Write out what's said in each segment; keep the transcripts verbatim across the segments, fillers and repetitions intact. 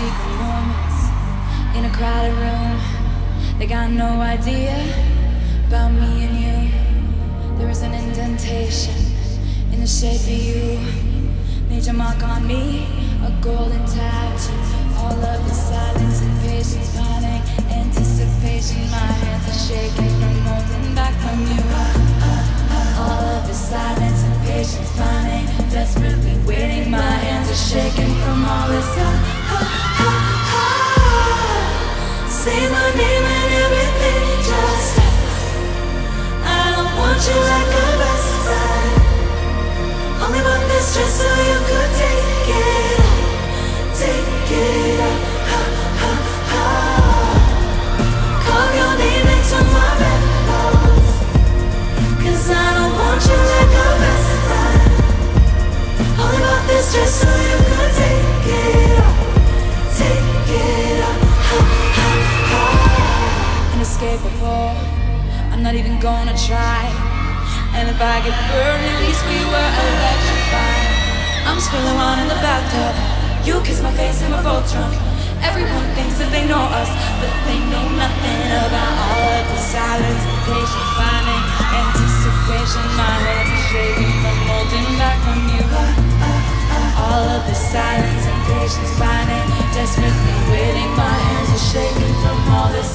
secret moments in a crowded room. They got no idea about me and you. There is an indentation in the shape of you. Made your mark on me, a golden tattoo. All of the silence and patience, pining, anticipation. My hands are shaking from holding back from you. All of the silence and patience, pining, desperately waiting. My hands are shaking from all this. Ah, ah, ah, ah. Say my name and everything just. I don't want you like a best friend. Only want this just so you could take it, take it out. Ha, ha, ha. Call your name into my memories, 'cause I don't want you like a best friend. Only want this just so you could take it out, take it out. Ha, ha, ha. Inescapable, I'm not even gonna try. And if I get burned, at least we were electrified. I'm spilling wine in the bathtub. You kiss my face and we're both drunk. Everyone thinks that they know us, but they know nothing about all of the silence and patience, finding anticipation. My hands are shaking from holding back from you. All of the silence and patience, finding, desperately waiting. My hands are shaking from all this.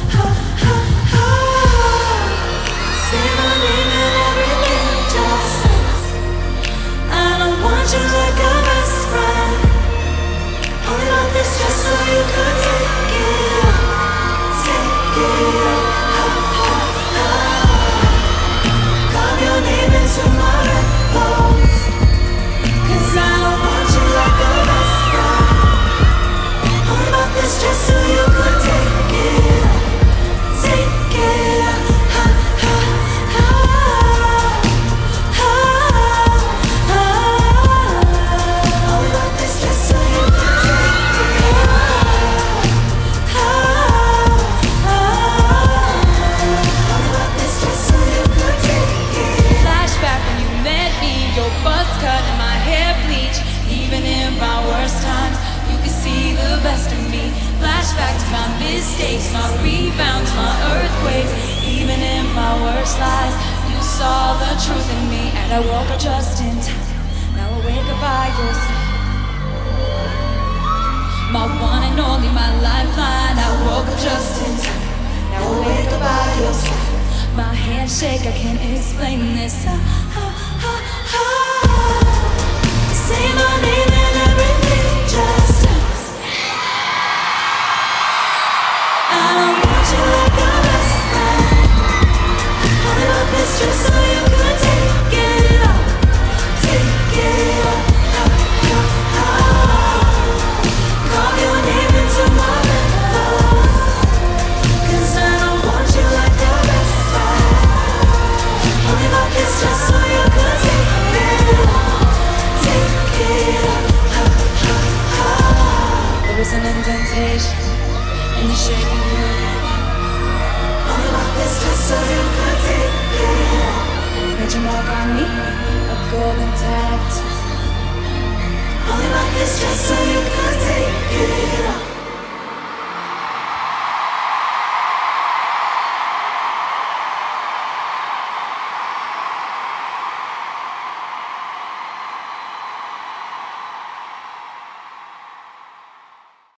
Say my name and everything just. I don't want you like a best friend. Only want this just so you could take it out, take it out. Ha, ha, ha. Carve your name into my bones, 'cause I don't want you like a best friend. Only want this just so you could take it out, take it out. Ha, ha, ha. Ha, ha. Only want this just so you could take it out. Ha, ha. Only want this just so you could take it. Flashback when you met me, your buzz cut and my hair bleached. Even in my worst times, you could see the best of me. Flashback to my mistakes, my rebounds, my earthquakes. Even in my worst lies, you saw the truth in me. And I woke up just in time. Now I wake up by your side, my one and only, my lifeline. I woke up just in time. Now I wake up by your side. My hands shake, I can't explain this. Ah, ah, ah, ah. Say my name and everything just. I don't want you like a best friend. Only want this just so you could take it out, take it out. Ha, ha, ha. Carve your name into my memories, 'cause I don't want you like a best friend. Only want this just so you could take it out, take it out. Ha, ha, ha. There is an indentation in the shape of you. Only want this just so you could take it out. Made your mark on me, a golden tattoo. Only want this just so you could take it out.